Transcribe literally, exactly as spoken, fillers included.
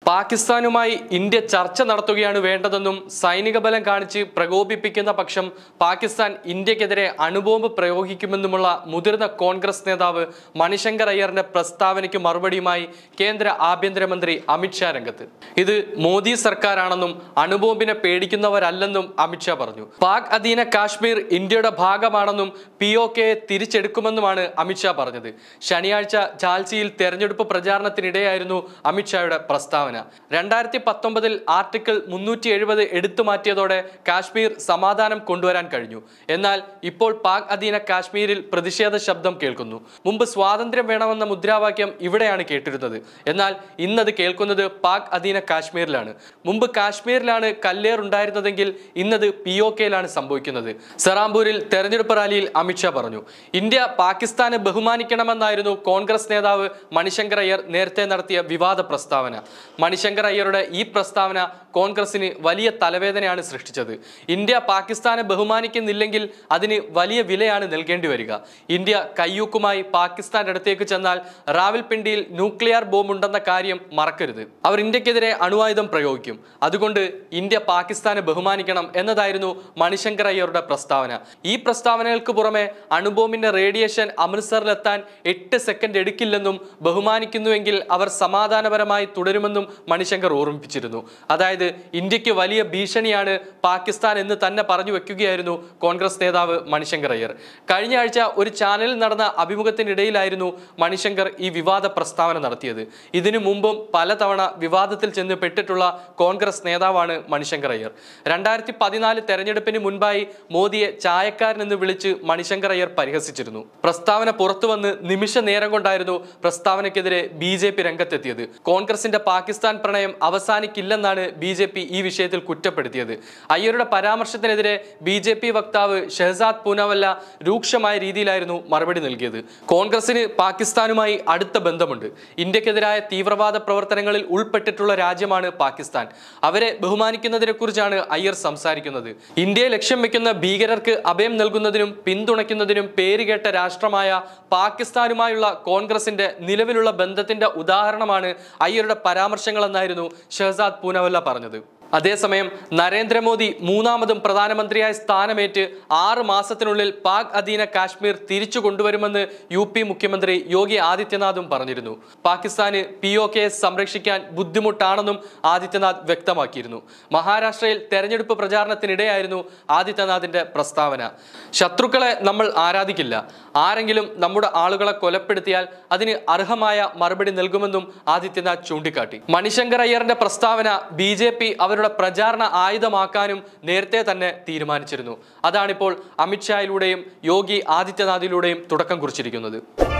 പാകിസ്ഥാനുമായി ഇന്ത്യ ചർച്ച നടത്തുകയാണ് വേണ്ടതെന്നും സൈനിക ബലം കാണിച്ച് പ്രകോപിപ്പിക്കുന്ന പക്ഷം പാകിസ്ഥാൻ ഇന്ത്യക്കെതിരെ അണുബോംബ് പ്രയോഗിക്കുമെന്നുമുള്ള മുതിർന്ന കോൺഗ്രസ് നേതാവ് മണിശങ്കർ അയ്യറിന്റെ പ്രസ്താവനയ്ക്ക് മറുപടിയുമായി കേന്ദ്ര ആഭ്യന്തരമന്ത്രി അമിത്ഷാ രംഗത്ത്. ഇത് മോദി സർക്കാരാണെന്നും അണുബോംബിനെ പേടിക്കുന്നവരല്ലെന്നും അമിത്ഷാ പറഞ്ഞു. പാക് അധീന കാശ്മീർ ഇന്ത്യയുടെ ഭാഗമാണെന്നും പി ഒ കെയെ തിരിച്ചെടുക്കുമെന്നുമാണ് അമിത്ഷാ പറഞ്ഞത്. ശനിയാഴ്ച ഝാൽസിയിൽ തെരഞ്ഞെടുപ്പ് പ്രചാരണത്തിനിടെയായിരുന്നു അമിത്ഷായുടെ പ്രസ്താവന. രണ്ടായിരത്തി പത്തൊമ്പതിൽ ആർട്ടിക്കിൾ മുന്നൂറ്റി എഴുപത് എടുത്തു മാറ്റിയതോടെ കാശ്മീർ സമാധാനം കൊണ്ടുവരാൻ കഴിഞ്ഞു. എന്നാൽ ഇപ്പോൾ പാക് അധീന കാശ്മീരിൽ പ്രതിഷേധ ശബ്ദം കേൾക്കുന്നു. മുമ്പ് സ്വാതന്ത്ര്യം വേണമെന്ന മുദ്രാവാക്യം ഇവിടെയാണ് കേട്ടിരുന്നത്. എന്നാൽ ഇന്നത് കേൾക്കുന്നത് പാക് അധീന കാശ്മീരിലാണ്. മുമ്പ് കാശ്മീരിലാണ് കല്ലേർ ഉണ്ടായിരുന്നതെങ്കിൽ ഇന്നത് പി ഒ കെയിലാണ് സംഭവിക്കുന്നത്. സറാംപൂരിൽ തെരഞ്ഞെടുപ്പ് റാലിയിൽ അമിത്ഷാ പറഞ്ഞു. ഇന്ത്യ പാകിസ്ഥാനെ ബഹുമാനിക്കണമെന്നായിരുന്നു കോൺഗ്രസ് നേതാവ് മണിശങ്കർ അയ്യർ നേരത്തെ നടത്തിയ വിവാദ പ്രസ്താവന. മണിശങ്കർ അയ്യരുടെ ഈ പ്രസ്താവന കോൺഗ്രസിന് വലിയ തലവേദനയാണ് സൃഷ്ടിച്ചത്. ഇന്ത്യ പാകിസ്ഥാനെ ബഹുമാനിക്കുന്നില്ലെങ്കിൽ അതിന് വലിയ വിലയാണ് നൽകേണ്ടി വരിക. ഇന്ത്യ കയ്യൂക്കുമായി പാകിസ്ഥാന്റെ അടുത്തേക്ക് ചെന്നാൽ റാവൽപിണ്ടിയിൽ ന്യൂക്ലിയർ ബോംബ് ഉണ്ടെന്ന കാര്യം മറക്കരുത്. അവർ ഇന്ത്യക്കെതിരെ അണുവായുധം പ്രയോഗിക്കും. അതുകൊണ്ട് ഇന്ത്യ പാകിസ്ഥാനെ ബഹുമാനിക്കണം എന്നതായിരുന്നു മണിശങ്കർ അയ്യരുടെ പ്രസ്താവന. ഈ പ്രസ്താവനകൾക്ക് പുറമെ അണുബോംബിന്റെ റേഡിയേഷൻ അമൃത്സറിലെത്താൻ എട്ട് സെക്കൻഡ് എടുക്കില്ലെന്നും ബഹുമാനിക്കുന്നുവെങ്കിൽ അവർ സമാധാനപരമായി തുടരുമെന്നും മണിശങ്കർ ഓർമ്മിപ്പിച്ചിരുന്നു. അതായത് ഇന്ത്യക്ക് വലിയ ഭീഷണിയാണ് പാകിസ്ഥാൻ എന്ന് തന്നെ പറഞ്ഞു വെക്കുകയായിരുന്നു കോൺഗ്രസ് നേതാവ് മണിശങ്കർ അയ്യർ. കഴിഞ്ഞ ആഴ്ച ഒരു ചാനലിൽ നടന്ന അഭിമുഖത്തിനിടയിലായിരുന്നു മണിശങ്കർ ഈ വിവാദ പ്രസ്താവന നടത്തിയത്. ഇതിനു മുമ്പും പലതവണ വിവാദത്തിൽ ചെന്ന് പെട്ടിട്ടുള്ള കോൺഗ്രസ് നേതാവാണ് മണിശങ്കർ അയ്യർ. രണ്ടായിരത്തി പതിനാല് തെരഞ്ഞെടുപ്പിന് മുൻപായി മോദിയെ ചായക്കാരനെന്ന് വിളിച്ച് മണിശങ്കർ അയ്യർ പരിഹസിച്ചിരുന്നു. പ്രസ്താവന പുറത്തുവന്ന് നിമിഷ നേരം കൊണ്ടായിരുന്നു പ്രസ്താവനയ്ക്കെതിരെ ബി ജെ പി രംഗത്തെത്തിയത്. കോൺഗ്രസിന്റെ പാകിസ്ഥാൻ പ്രണയം അവസാനിക്കില്ലെന്നാണ് ബി ജെ പി ഈ വിഷയത്തിൽ കുറ്റപ്പെടുത്തിയത്. അയ്യരുടെ പരാമർശത്തിനെതിരെ ബി ജെ പി വക്താവ് ഷെഹസാദ് പൂനാവല്ല രൂക്ഷമായ രീതിയിലായിരുന്നു മറുപടി നൽകിയത്. കോൺഗ്രസിന് പാകിസ്ഥാനുമായി അടുത്ത ബന്ധമുണ്ട്. ഇന്ത്യക്കെതിരായ തീവ്രവാദ പ്രവർത്തനങ്ങളിൽ ഉൾപ്പെട്ടിട്ടുള്ള രാജ്യമാണ് പാകിസ്ഥാൻ. അവരെ ബഹുമാനിക്കുന്നതിനെ കുറിച്ചാണ് അയ്യർ സംസാരിക്കുന്നത്. ഇന്ത്യയെ ലക്ഷ്യം വെക്കുന്ന ഭീകരർക്ക് അഭയം നൽകുന്നതിനും പിന്തുണയ്ക്കുന്നതിനും പേരുകേട്ട രാഷ്ട്രമായ പാകിസ്ഥാനുമായുള്ള കോൺഗ്രസിന്റെ നിലവിലുള്ള ബന്ധത്തിന്റെ ഉദാഹരണമാണ് അയ്യരുടെ പരാമർശങ്ങളെന്നായിരുന്നു ഷെഹസാദ് പൂനാവല്ല പറഞ്ഞത്. അതേസമയം നരേന്ദ്രമോദി മൂന്നാമതും പ്രധാനമന്ത്രിയായ സ്ഥാനമേറ്റ് ആറ് മാസത്തിനുള്ളിൽ പാക് അധീന കാശ്മീർ തിരിച്ചു കൊണ്ടുവരുമെന്ന് യു പി മുഖ്യമന്ത്രി യോഗി ആദിത്യനാഥും പറഞ്ഞിരുന്നു. പാകിസ്ഥാന് പി ഒ കെയെ സംരക്ഷിക്കാൻ ബുദ്ധിമുട്ടാണെന്നും ആദിത്യനാഥ് വ്യക്തമാക്കിയിരുന്നു. മഹാരാഷ്ട്രയിൽ തെരഞ്ഞെടുപ്പ് പ്രചാരണത്തിനിടെയായിരുന്നു ആദിത്യനാഥിന്റെ പ്രസ്താവന. ശത്രുക്കളെ നമ്മൾ ആരാധിക്കില്ല. ആരെങ്കിലും നമ്മുടെ ആളുകളെ കൊലപ്പെടുത്തിയാൽ അതിന് അർഹമായ മറുപടി നൽകുമെന്നും ആദിത്യനാഥ് ചൂണ്ടിക്കാട്ടി. മണിശങ്കർ അയ്യറിന്റെ പ്രസ്താവന ബി ജെ പി അവരുടെ പ്രചാരണ ആയുധമാക്കാനും നേരത്തെ തന്നെ തീരുമാനിച്ചിരുന്നു. അതാണിപ്പോൾ അമിത്ഷായിലൂടെയും യോഗി ആദിത്യനാഥിലൂടെയും തുടക്കം കുറിച്ചിരിക്കുന്നത്.